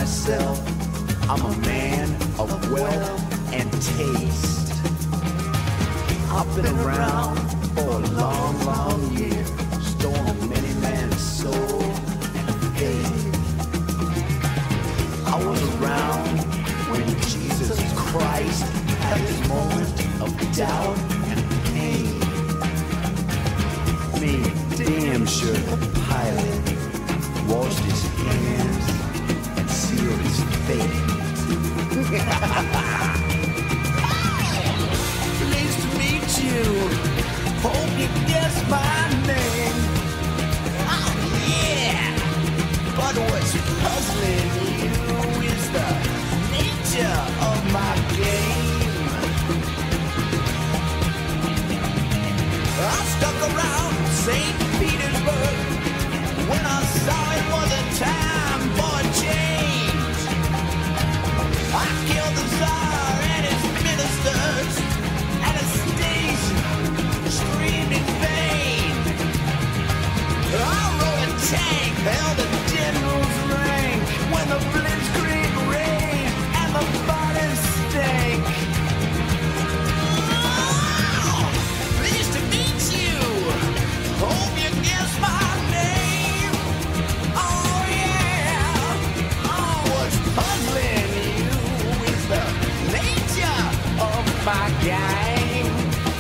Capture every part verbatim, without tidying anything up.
myself, I'm a man of wealth and taste. I've been around for a long, long year, stolen many man's soul and faith. I was around when Jesus Christ had his moment of doubt and pain. Me, damn sure the pilot washed his hands and sealed his fate. Pleased to meet you. Hope you guess my name. Oh yeah. But what's puzzling you is the nature of my game. I stuck around Saint Petersburg when I saw it was a time for a change. I killed the Tsar and his ministers, Anastasia screamed in vain. I rode a tank, held a general's rank when the blitzkrieg rained and the bodies stank. Oh, pleased to meet you. Hope you guess my name. Oh yeah. Oh, what's puzzling you is the nature of my game.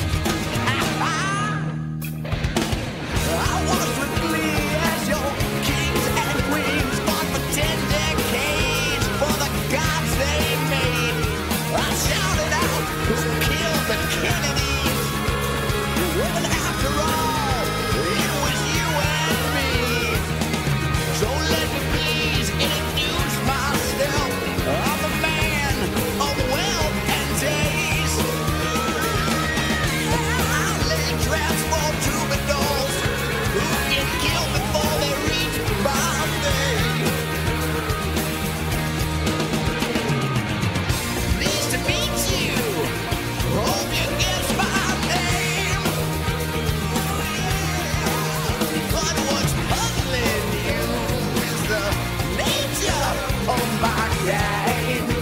I was with glee as your kings and queens fought for ten decades for the gods they made. I shouted out, who killed the Kennedys? Well, after all, it was you and me. So let me please introduce myself. I'm the man of wealth and taste. I lay traps for troubadours who get killed before they reach Bombay. Pleased to meet you. Hope you guess my name. But what's puzzling you is the nature of my game.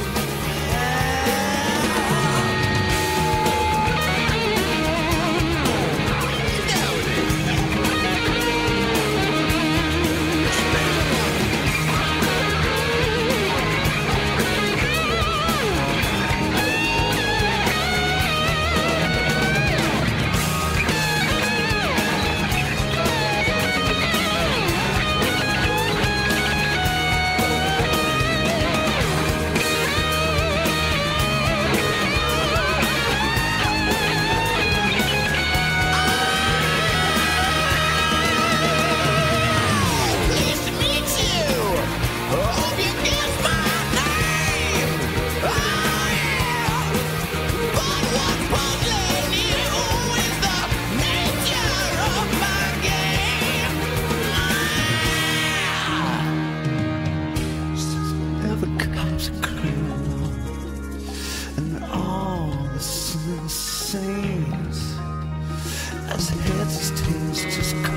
Pleased to meet you. Hope you guess my name. Oh yeah. But what's puzzling you is the nature of my game. Never comes a criminal, and all the same as heads, his tails just